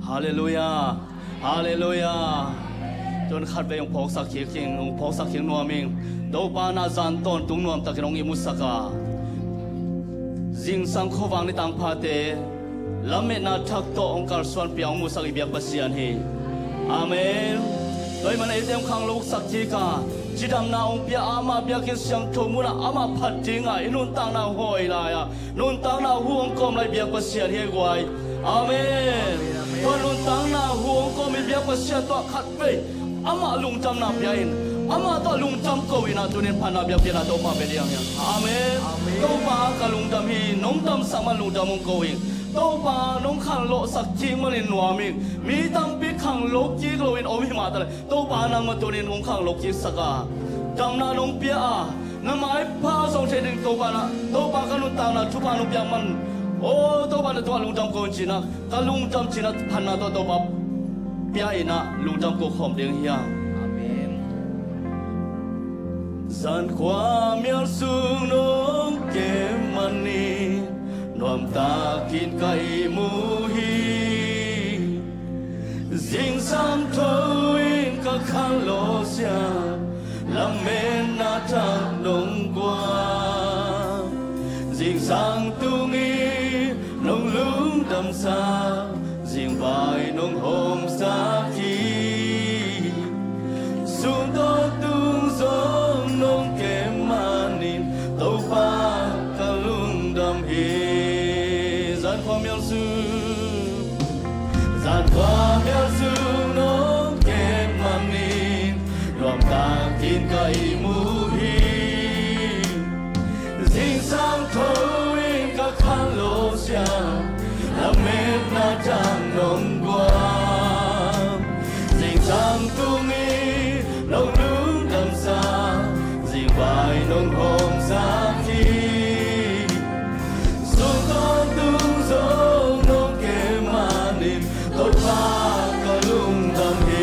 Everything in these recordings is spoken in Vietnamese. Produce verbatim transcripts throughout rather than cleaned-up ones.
Hallelujah Hallelujah จนขัดไปองพกสักเขียงเขียงองพกสักเขียงนัวมิงโตปานาจันต้นตุงนวมตะกิรองอิมุสกาจิงสังขวังในต่างพาเตลำเมนาทักโตองการส่วนเปียงมุสกิเบียกบัสยานเฮอาเมนโดยมันไอเต็มขังลูกสักทีกาจิดำนาองเปียอามาเบียกินเสียงโทมุนะอามาพัดจิงอ่ะนุนตังนาหอยลายอ่ะนุนตังนาห่วงกลมลายเบียกบัสยานเฮกวยอาเมนพอนุนตังนาห่วงกลมเบียกบัสยานตัวขัดไปอามาลุงจำนาเบียนอามาตัวลุงจำโกวินาตัวนี้พันนาเบียกเบียนาตัวมาเป็นยังยังอาเมนตัวปากลุงจำฮีน้องจำสังมาลุงจำมงโกวิตัวปาน้องขังโลสักจิงมาเล่นหนัวมิงมีตั้งปีขังโลกีโกวินโอวิมาตเลยตัวปานางมาตัวนี้น้องขังโลกีสักาจำนาน้องเปียน้ำไม้พาส่งเชดิงตัวปานะตัวปากันลุงตางนะทุกปานุเปียมันโอ้ตัวปาเนี่ยตัวลุงจำโกนจีนะกันลุงจำจีนะพันนาตัวตัวปาเปียอินะลุงจำโกขอมเดียงเฮียสันความยาวสูงน้องเก็บมันนี่นวมตากินไก่หมูฮีจิงซ้ำทวินก็ขันโลเสียลำเมนนาทางดงกว่าจิงสังตุงีน้องลุงดำสาจิงใบน้องโฮมสาคีสุดตัวตุงโซน้องเก็บมันนี่ตัวปากะลุงดำฮีจันความยาวสูงจันความยาวสูงน้องเก็บมันนี่รวมตากินไก่หมูฮีจิงสังทวินก็ขันโลเสียละเม็ดนาจังนงกว่าจิงสังตุงีน้องลุงดำสาจิงใบน้องโฮมสาคีสุดตัวตุงโซน้องเก็บมันนี่ตัวปากะลุงดำฮี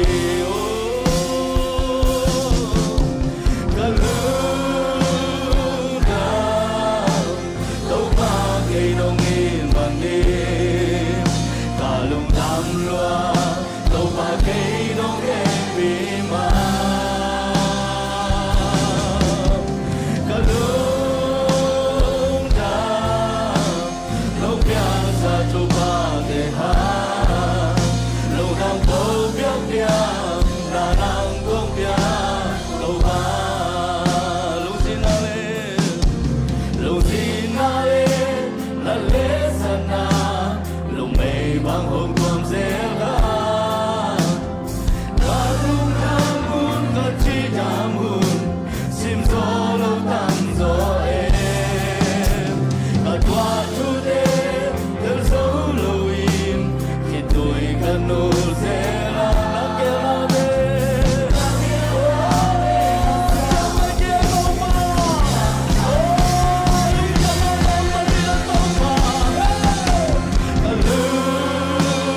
กะลุงดำตัวปากะน้องอินบันนี่กะลุงดำลัวตัวปากะน้องเอ็มบีมากะลุงดำลูกเปียสะทุบาเดหาลูกดำโกเปียเปียนานังกงเปียลูกมาลูกสินาเลลูกสินาเลละเลสนาลูกไม่บางหงความเสียกาก็ลุงดำหุ่นก็ชีดำหุ่นซิมโซลูกตั้งโซเอก็ตัวทุเดเดินโซลูอินคิดตัวกันนูเซลาลาเกลาเดลาเกลาเดลาเกลามาโอ้ยจะมาทำมันที่ละต้องมาก็ลุง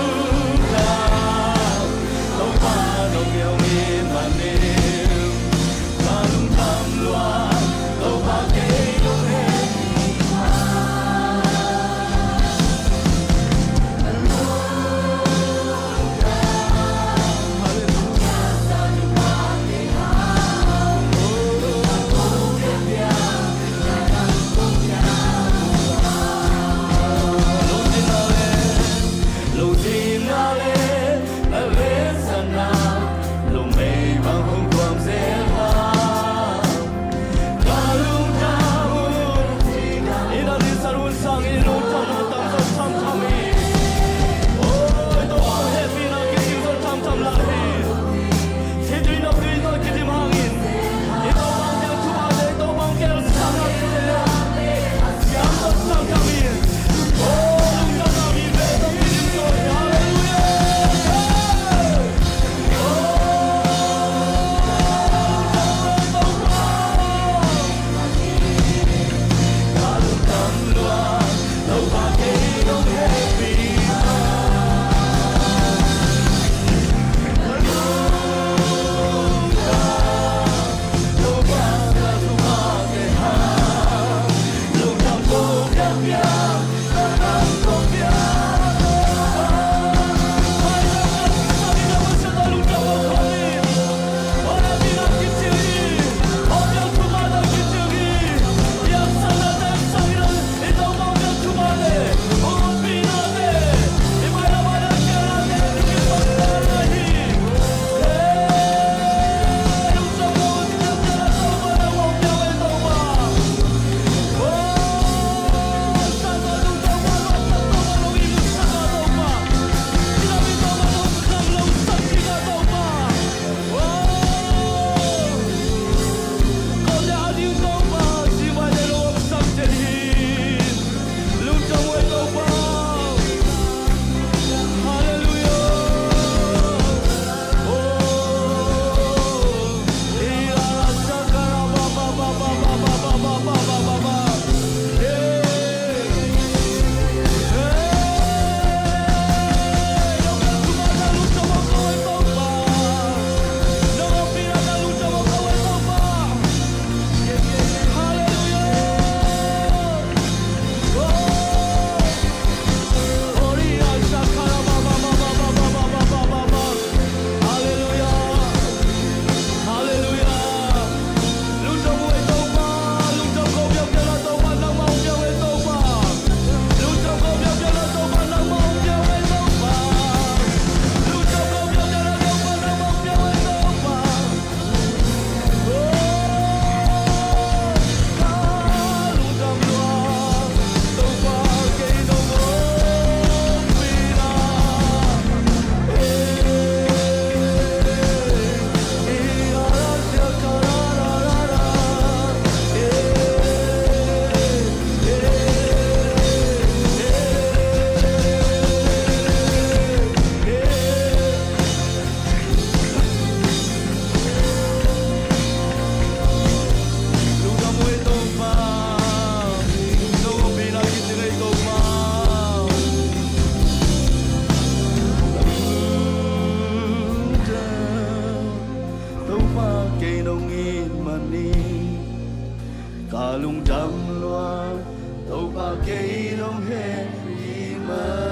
lung đam loa tàu ba cây đông hè đi mà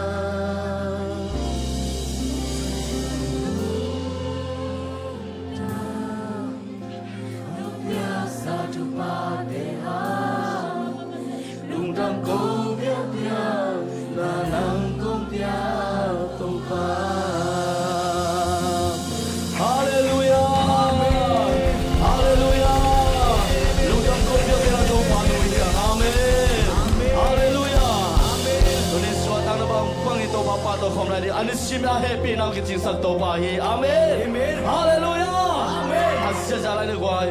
lung đam câu bia bia là nắng công bia tàu ba Pato không lại đi anh xin ra happy nào cái chính sách tổ ba hi amen hallelujah amen hãy sẽ ra lại được quay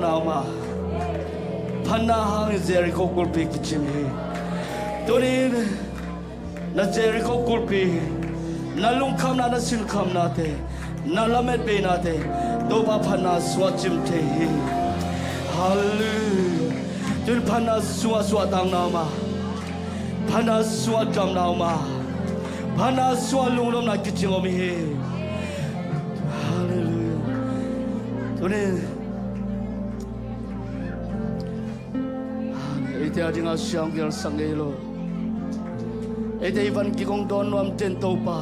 nào mà pan na hang Jericho kulpi kichimi tunin na Jericho kulpi na lung kham na na sin kham na te na lamet pe na te do ba pan na swa chim te hallelujah tun pan na swa swa tang na ma pan na swa jam na ma pan na swa lung lom na kichim om hi hallelujah tunin ite ading a siang gel sangelo ite ivan ki kong don wam ten to pa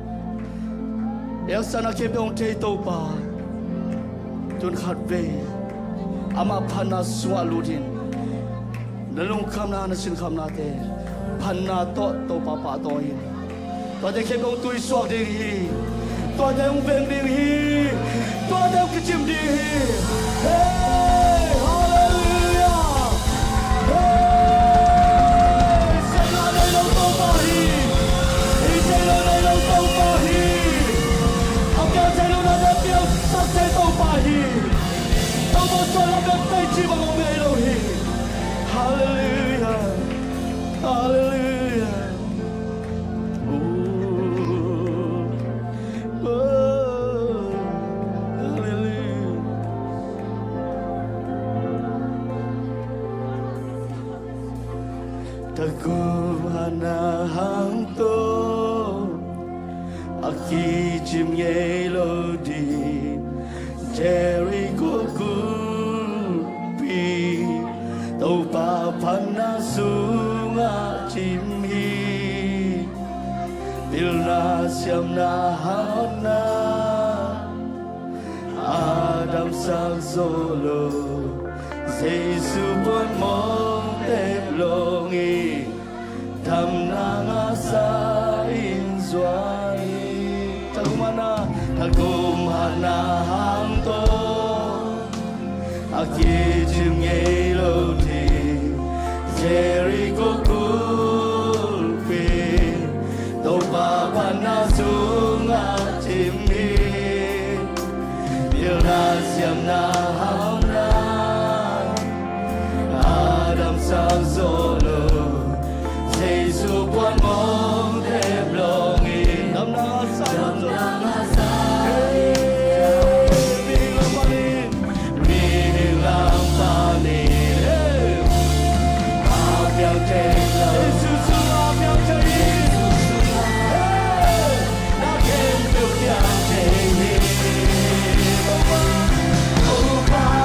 el sana ke bong te to pa tun khat ve ama phana swa lutin nalung kham na na sin kham na te phana to to pa pa to hin to de ke bong tui swak ding hi to de ung veng ding hi to de ki chim ding hi hey hallelujah Hallelujah, hallelujah. Ooh, oh, hallelujah. Tagumana hangto, aki chim ngelodi, Jericho kulpi. Tàu pa phana sunga chim hi bilna siam na hana Adam sang solo Giêsu buồn mong tép longi tham na nga sa in doai tagumana tagum hana hang to aki chim ngei lo Jericho kulpi tàu pa phana sunga chim hi bilna siam na hana Adam sang solo Giêsu buồn mong thép longi nam na sa nam na sa mi lam pani mi lam pani Oh,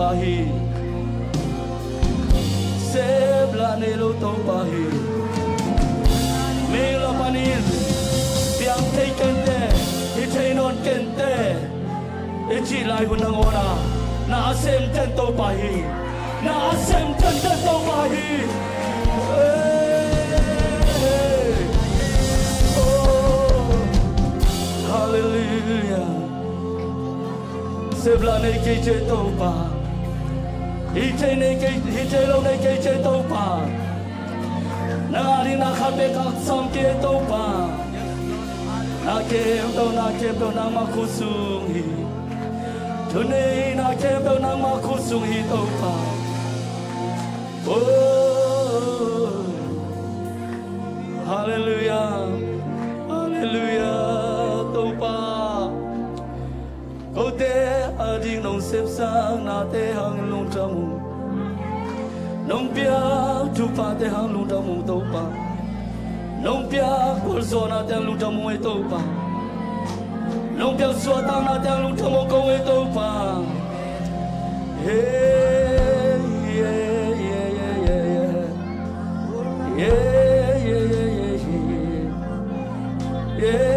pa hi se bla ne lo to pa hi me lo panin piang thei kente hi thei non kente e chi lai hun ngona na sem ten to pa hi na sem ten ten to pa hi oh hallelujah se bla ne ke che to pa hi thei ne ke hi thei lo ne ke che to pa na ri na kha be ka sam ke to pa na ke to na ke to na ma khu sung hi tu nei na ke to na ma khu sung hi to pa oh hallelujah hallelujah to pa cô te a ding nong sep sang na te hang lung tam nong pia tu pa te hang lung tam to pa nong pia kol so na te lung tam e to pa nong pia so ta na te lung tam ko e to pa hey yeah yeah yeah yeah yeah yeah yeah yeah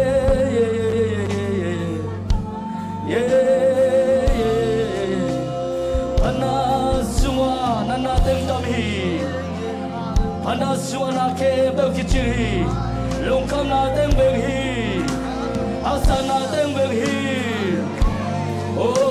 Ana suana ke bel kichiri long kam na tem bel hi asa na tem bel hi oh